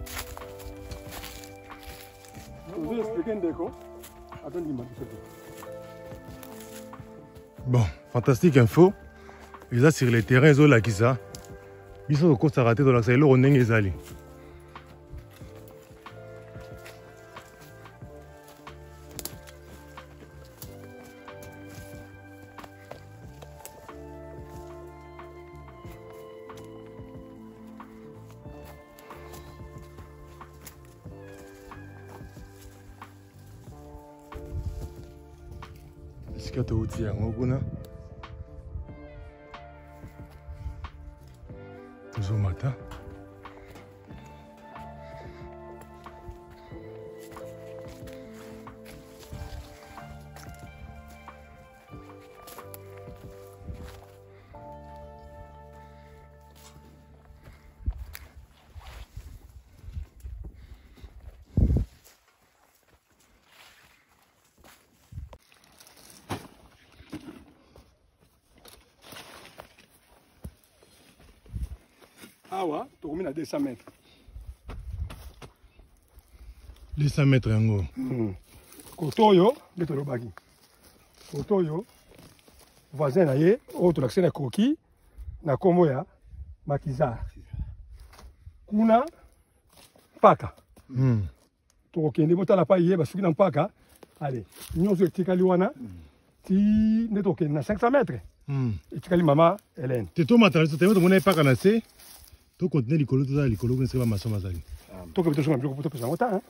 bon fantastique info eza sur le terrain ezolakisa biso tokosaka te tolakisa eloko ndenge ezali esika touti yango kuna tozomata awa tokomi na deux cents mètres deux cents mètres yango koto oyo nde tolobaki koto oyo voisin na ye oyo tolakisi na koki na nkombo ya Makizar kuna mpaka Hmm. tokokende botala pa yeba soki na mpaka ale nyonso etikali wana ti nde tokende na cinq cents mètres Hmm. etikali mama Hélène te tomata biso teme tomona epaka na se tokontinue likolo tozala likolo kuna esika bamaso bazali tokebi tosonga biloko po topesa yango ta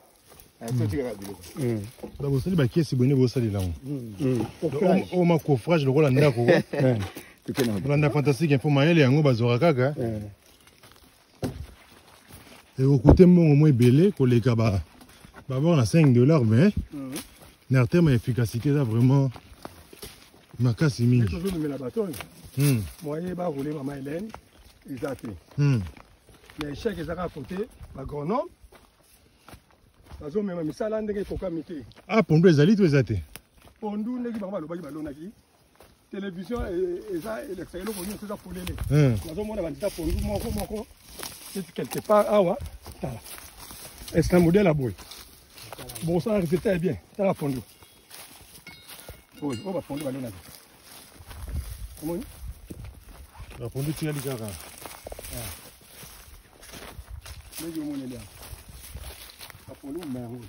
bosali bakiesi bone bosalela ngo oyo makofrage lokola ndako olanda fantastique info mayele yango bazwaka kaka ekokute mbongo mo ebele koleka babord na cinq dollars mais na terme ya efficacité eza vraiment makasi mingi tozomemela bato oyo moye barole mama Hélène eza te mais échec ezaka kote bagronome bazomema misala ndenge ekokami te ah pondu ezali to eza te pondu ndenge bango balobaki balonaki télévision eza elekisa eloko nyonso eza polele nazomona bandita pondu moko moko eti quelque part awa tala est un modèle à boy bon ça résultat est bien tala pondu oyo oyo bapondu balonaki omoni bapondu tikali kaka ndenge omoneli awa bapondu momenyango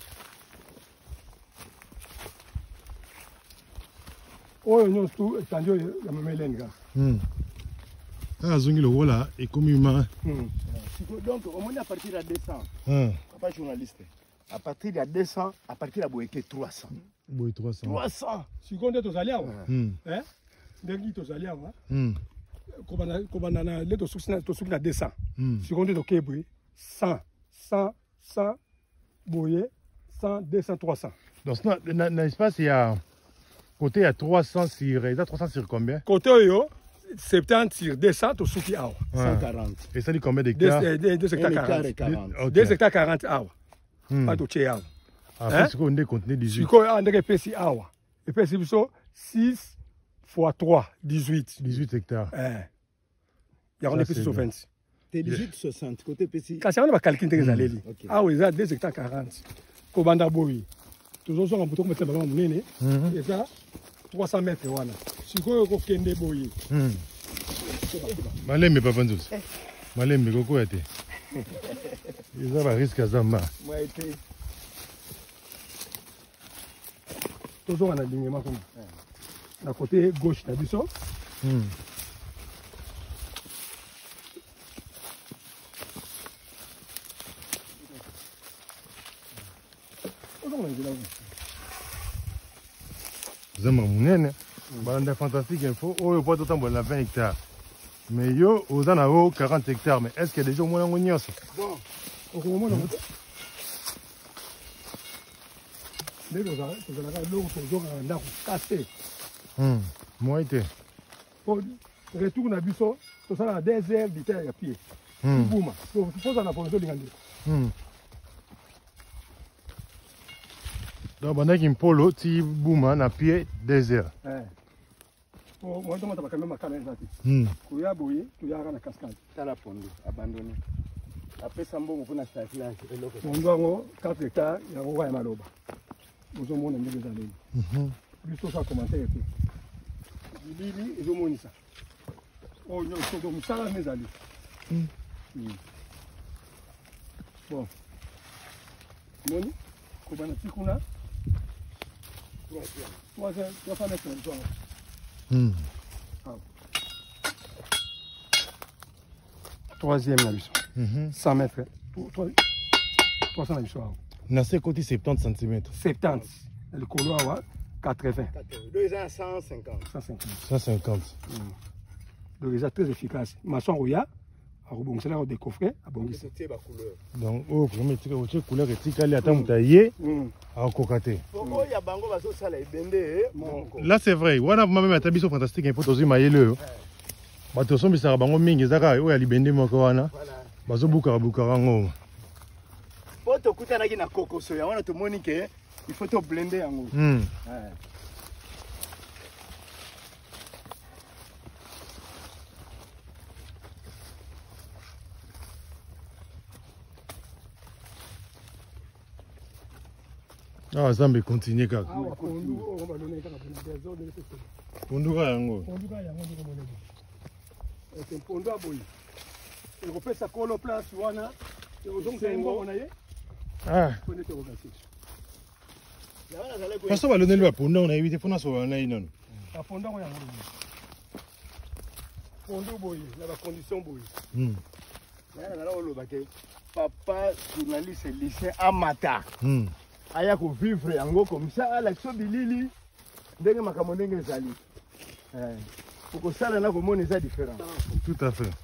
oyo nyonso tu etandi oyo ya mama Hélène kaka kaka azongi lokola ekomi ma donc omoni à partir ya deux cents papa journaliste à partir ya deux cents à partir ya boyeke trois cents boye trois cents trois cents sikoyo nde tozali awa ndenge tozali awa kobanda na nde tosuki na deux cents sikoyo nde tokeye boye cent cent cent boye cent deux cents trois cents donc na, na espace ya côté ya trois cents sur eza trois cents sur combien côté oyo septante sur deux cents tosuki awa cent quarante esali combien d'hectares deux hectares quarante deux hectares quarante awa pa totie awa après sikoyo nde continue dix-huit sikoyo awa ndenge epesi awa epesi biso six fois trois dix-huit dix-huit hectares yango nde epesi so vingt dix-huit soixante côté pesi kasi yango nde bakalkile ndenge ezaleli awa eza deux hectares quarante kobanda boyi tozozonga moto kometela balonga monene eza trois cents mètres wana sikoyo kokende boye malembe papa nzuzi malembe kokoya te eza bariske aza ma tozonga na lingema kuna na côté gauche na biso tozonga na nzela zamba monene balanda fantastique info oyo po totambola na vingt hectares mais yo oza na o quarante hectares mais est ce que déjà omona yango nyonso bon okomona moto nde tozalaka eloko tozongaka na ndako kase moi te po retour na biso tosala na deux heures du terre ya pied buma tozala na pona tolinga ndeko donc bandaki mpolo ti buma na pied deux heures moi tomata bakame makala eza te koya boye toyaka na cascade tala pondu abandonné apesa mbongo mpona stafilage eloko pondu yango quatre hectares yango wa ya maloba ozomona ndenge ezaleli biso osala commentaire te bilili ezomonisa oyo nyonso mosala nde ezali bon moni kobana ti kuna trois cents mètres na biso awa troisième na biso cent mètres trois cents na biso awa na se koti septante centimètres septante na likolo awa quatre-vingts donc eza cent cinquante cent cinquante donc eza très efficace maçon oya akobongisela ko décoffrer abongisa donc oyo vraiment etika otie couleur etikali ata moto aye akokoka te oyo bango bazosala ebende moko là c'est vrai wana même ata biso fantastique info tozwi mayele oyo bato osombisaka bango mingi ezaka oyo ya libende moko wana bazobukaka bukaka yango po tokutanaki na kokoso ya wana tomoni ke il faut toblende yango awa zambe continue kaka pondu kaka yango pondu aboyi ekopesa kolo place wana Ah. Parce que baloneli baponda on a évité pona so na inono. Baponda ko yango. Pondo boye, la ba condition boye. Hmm. Na na lo ba ke papa journaliste lycée Amata. Hmm. Aya ko vivre yango comme ça à l'action bilili ndenge makambo ndenge ezali. Eh. Pour ça na ko mona ça différent. Tout à fait.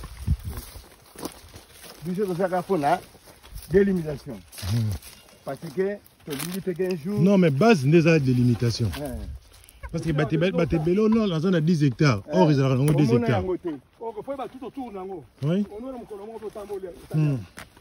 Biso ko saka pona délimitation. Hmm. Parce que un jour... Non, mais base n'est pas de limitation. Ouais. Parce que Batebelo, non, la zone a dix hectares. Or, ils ont dix hectares. Oui. Hmm.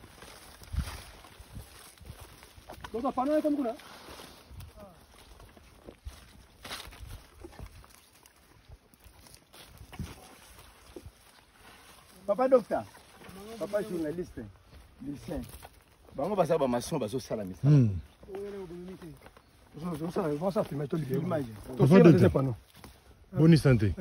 Papa docteur, papa journaliste, lycéen. Bango basa ba maçon bazo sala misa. Hmm. Bonne santé.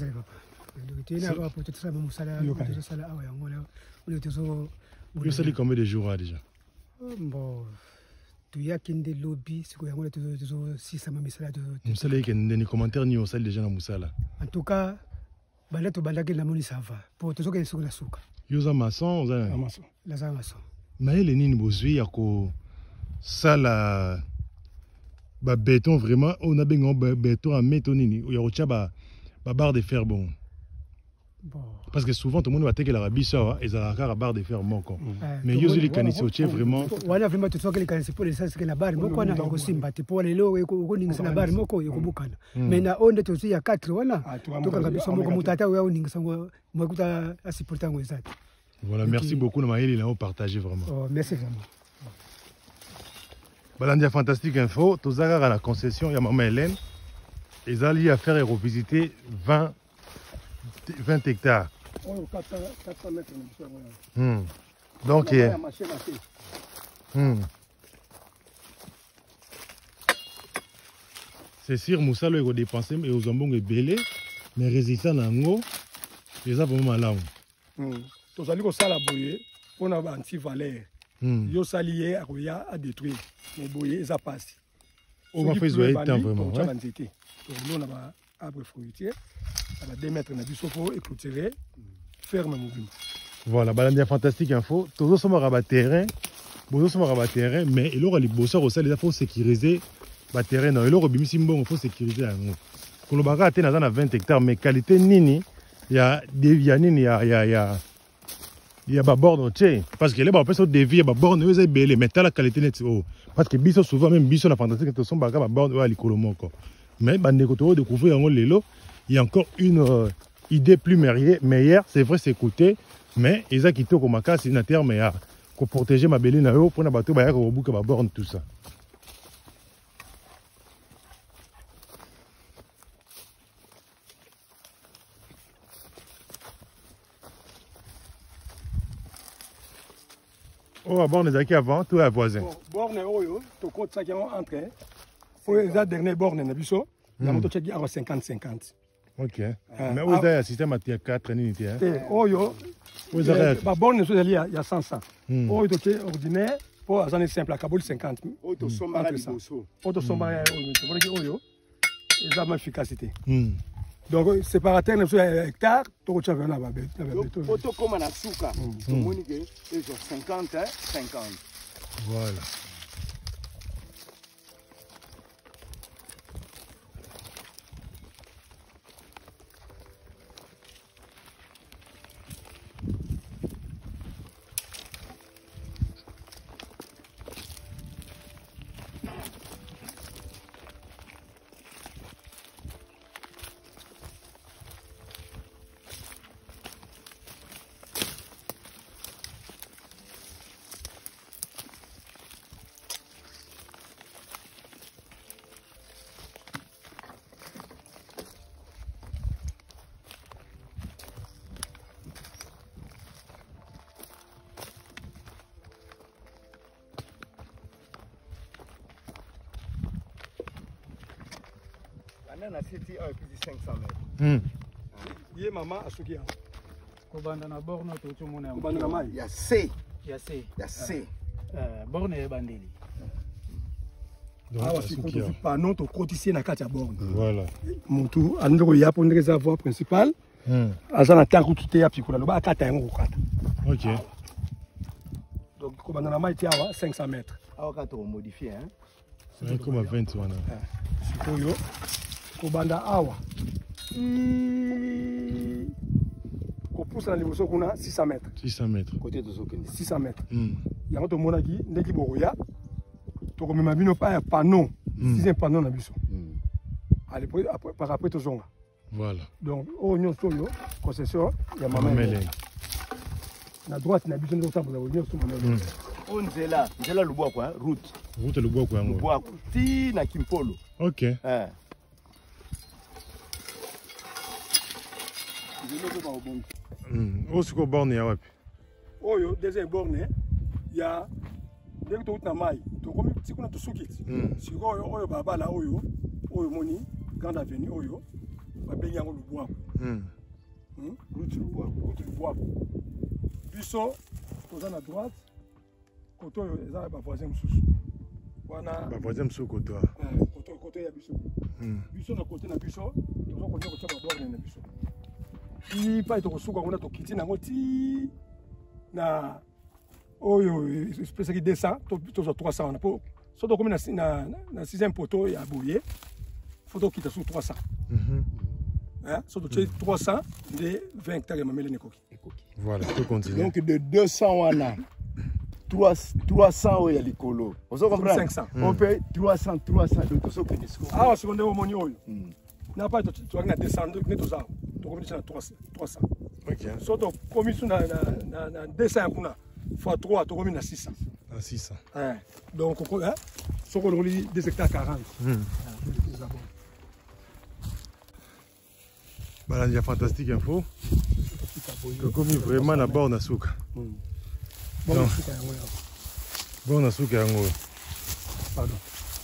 Vous savez combien de jours déjà? Bon, tu y a qu'une des lobbies, c'est quoi? Si ça m'a mis ça de. Vous savez qu'il y a des commentaires ni au salle déjà dans Moussala. En tout cas, balette au balade la moni ça va. Pour tout ce qui est sur la souka. Yosa maçon, vous avez maçon. La maçon. Mais les nini bozui ya ko sala ba béton vraiment on a bien béton à mettre nini ya ko tia ba ba barre de fer bon. Bon. Parce que souvent tout le monde va teke la rabisa et ça a barre de fer moko. Mais yosu li kanisi otie vraiment. Wala vraiment tu soki li kanisi pour les sens que la barre moko na ko simba te pour les lo ko ninga na barre moko yoko bukana. Mais na onde to ya quatre wana. To kanga biso moko mutata wa ninga sango mokuta asiporta ngo ezati. Voilà, merci beaucoup de m'avoir partagé vraiment. Oh, merci vraiment. Balandia Fantastique Info, tous à la concession, il y a Maman Hélène. Ils allaient à faire et revisiter vingt hectares. Oh, quatre cents mètres. Hmm. Donc, il y a. Hmm. C'est sûr, Moussa le dépensé, mais aux ambons est belé, mais résistant à l'ango, ils ont vraiment là. Tozali ko sala boye pona ba anti-valeur. Yo salié akoya a détruire. Mais boye eza passe. On va faire zoé temps vraiment. On va nzete. Donc nous on a arbre fruitier, ça va deux mètres na biso pour éclôturer ferme mobile. Voilà, Balandia Fantastique Info, tozo somo raba terrain, bozo somo raba terrain, mais il aura les bosseurs au sel, il faut sécuriser ba terrain non, il aura bimisi mbongo, il faut sécuriser yango. Ko lobaka atena za na vingt hectares mais qualité nini, il y a des ya nini ya ya ya il y a des bornes, parce que les bornes déviées, les bornes, ils ont belé, mais la qualité net. Parce que biso souvent même biso la fantastique que sont baga bornes à l'icolomoco. Mais bande koto découvrir en lelo, il y a encore une euh, idée plus meilleure, c'est vrai c'est écouté, mais ils ont quitté comme cas c'est une terre meilleure pour protéger ma belle na yo pour na bateau ba ya ko buka ba borne tout ça. Oh, à borne est avant, tout est voisin. Borne oyo, to compte ça qui est entré. Pour les derniers bornes na biso, la moto check à cinquante cinquante. OK. Mais où est le système à quatre unité hein? Oyo. Ba borne so il y a cent cent. Oyo to ordinaire pour azane simple à Kaboul cinquante. Oyo to somba liboso. Oyo to somba oyo. Oyo. Ils ont efficacité. Donc séparateur neuf hectares, tu retiens là bas. Auto comme na suka. Monique et genre cinquante cinquante. Voilà. Na city un plus de cinq cents mètres. Hmm. Yé maman à Soukia. Kobanda na borno to tumona. Kobanda na mai. Il y a C. Ya C. ya C. Euh, borne bandeli. awa sikoyo tozwi pano tokotisi ye na kati ya borne voilà motu alingi koya mpo ndenge eza voie principale aza na temps kutu te ya pikola loba akata yango kokata ok donc kobanda na mai ti awa cinq cents mètres awa kaka tokomodifie koma vingt wana sikoyo kobanda awa kopusa na liboso kuna six cents mètres six cents mètres côté tozokende six cents mètres yango tomonaki ndenge bokoya tokomema bino pa ya panneau sixième panneau na biso par après tozonga voilà donc oyo nyonso oyo concession ya mama Hélène na droite na biso nde kotambola oyo nyonso mama Hélène oyo nzela nzela lubwaku route route lubwaku yango lubwaku ti na kimpolo ok oyo sikoyo borne ya wapi oyo deuxième borne ya ndenge touti na mai tokomi ti kuna tosuki ti sikoyo oyo babala oyo oyo moni grande avenue oyo babengi yango lubwaku route lubwaku biso toza na droite kote oyo eza bavoisin mosusu wana bavoisin mosusu kote kote ya biso biso na kote na biso tozokonia kotia baborne na biso ti pai tokosuka kuna tokiti nango ti na oyo espesaki deux cents tozwa trois cents wana po so tokomi na sixième poteau ya boye fo tokita sur trois cents so totie trois cents nde vingt hectares ya mamele ekoki voilà to continue donc de deux cents wana trois cents oyo ya likolo ozo comprendre cinq cents on paye trois cents trois cents donc tozokende siko awa siko nde omoni oyo na pai toaki na deux cents nde toza tokomi na trois cents so tokomi su na deux cents ya kuna fois trois tokomi na six cents à six cents donc soko olokoli deux hectares quarante balandi ya fantastique info tokomi vraiment na borne na suka borne na suka yango pardon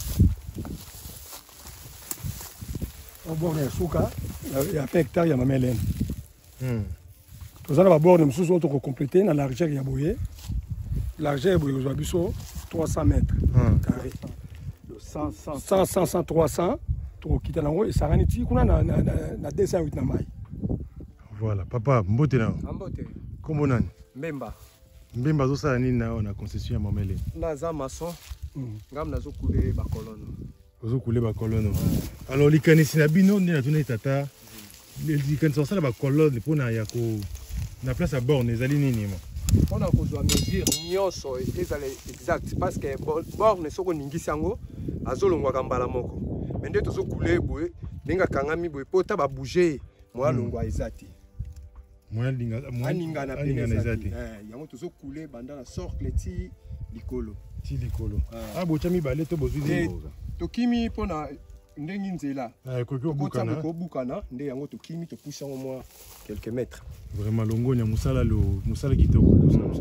borne ya suka ya vingt hectares ya mama Hélène toza na baborne mosusu oyo tokokomplete na largeur ya boye largeur ya boye kozwa biso trois cents mètres carré cent, cent, cent, trois cents tokokita nango esangani ti kuna na deux cent huit na mai voilà papa mbote na mbote kombo nani mbemba mbemba azosala nini na na concession ya mama Hélène naza maçon ngam nazokule bakolono ozokule bakolono alors likanisi na bino nde natuna tata likanisi osala bakolone mpona ya ko na place ya borne ezali nini ma mpona kozwa mesure nyonso ezala exact parce que borne soki oningisi yango azolongwaka mbala moko me nde tozokule boye ndenge akangami boye mpo ta babouge mo alongwa eza te aningana pene eza te yango tozokule banda na sorcle ti likolo ti likolo a botya mibale to bozwi tokimi mpona ndenge nzela kokokobukana kobukana nde yango tokimi topusa yango mwa quelques mètres vraiment longoni ya mosala lo mosala kitoko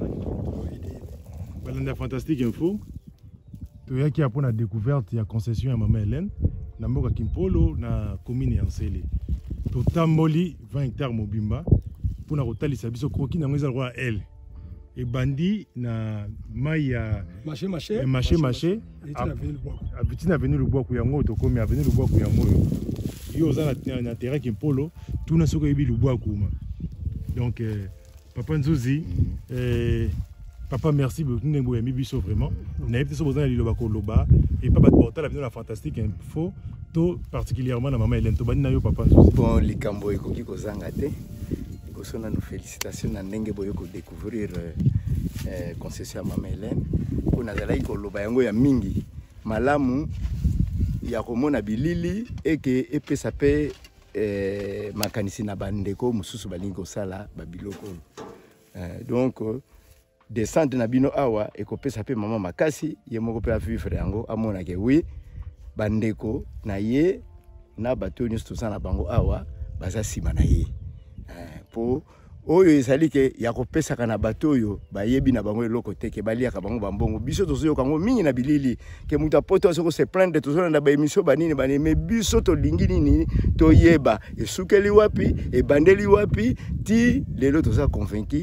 balandi ya fantastique info toyaki apo na découverte ya concession ya mama Hélène na mboka Kimpolo na commune ya Nsele totamboli vingt hectares mobimba mpona kotalisa biso kroki nango eza lokwa L ebandi na mai ya marché marché marché marché abiti na avenue Lubwaku yango tokomi avenue Lubwaku yango yo oza na terrain Kimpolo tuna soki oyebi Lubwaku ma donc euh, papa Nzuzi euh, papa merci beaucoup ndenge boyambi biso vraiment nayebi te so boza na liloba koloba et pas bato baotala bino na fantastique info to particulièrement na mama Hélène tobandi na yo papa Nzuzi bon likambo ekoki kozanga te liboso nanu félicitation na ndenge boyo kodécouvrir euh, concession ya mama Hélène mpo nazalaki koloba yango ya mingi malamu ya komona bilili eke epesa mpe eh, makanisi na bandeko mosusu balingi kosala babiloko eh, donc descente na bino awa ekopesa mpe mama makasi ye moko mpe avivre yango amonake wi bandeko na ye na bato nyonso toza na bango awa baza nsima na ye mpo oyo ezali ke ya kopesaka na bato oyo bayebi na bango eloko te ke baliaka bango bambongo biso tozoyoka yango mingi na bilili ke moto apoto asoko se plaindre tozolanda baémission banini banini me biso tolingi nini toyeba esukeli wapi ebandeli wapi ti lelo toza convaincu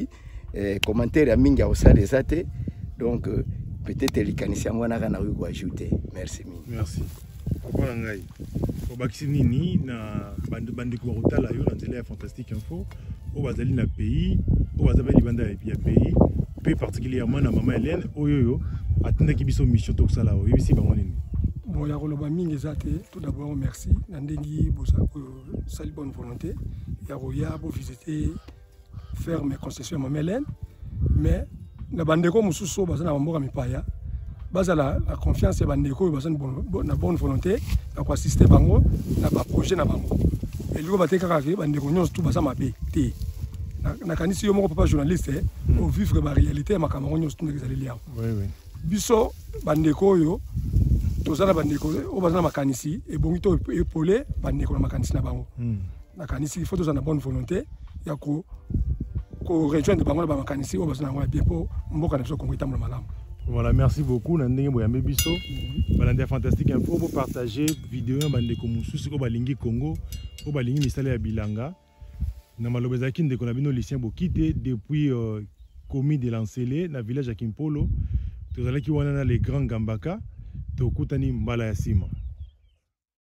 eh, commentaire ya mingi osala eza te donc euh, peut-être likanisi yango wana kaka nakoki koajoute. Merci mingi. Merci papa na ngai obakisi nini na bandeko bakotala yo na nzela ya Fantastique Info oyo bazali na pays oyo baza mpe libanda ya pays mpe particulièrement na mama Hélène oyo oyo atindaki biso mission tokosala oyo oyebisi bango nini? Bon, ya koloba mingi eza te. Tout d'abord merci na ndengi bosali bonne volonté ya koya bovisiter faire mes concessions ya mama Hélène, mais na bandeko mosusu baza na bamboka mipaya bazala la confiance ya bandeko oyo baza na bonne volonté ya koassiste bango na baprojet na bango eliko batekaka ke bandeko nyonso tu baza mabe te. nakanisi yo moko papa journaliste mm. au vivre ba réalité ya makambo nyonso tu ndezaleli awa. Oui oui. Biso bandeko oyo tozala bandeko o bazana makanisi ebongi to epolé bandeko na makanisi na bango. Mm. Nakanisi il faut tozana bonne volonté ya ko ko rejoindre bango na ba makanisi o bazana ngwa bien po mboka na biso Congo itambola malamu. Voilà, merci beaucoup. Nandenge boyambe biso. Balanda Fantastique Info pour partager vidéo na bandeko mususu ko balingi Congo, ko balingi misala ya bilanga. Na malobezaki ndeko na bino Lucien Bokite depuis euh, commis de Lancele na village ya Kimpolo. Tozalaki wana na les grands Gambaka. Tokutani mbala ya sima.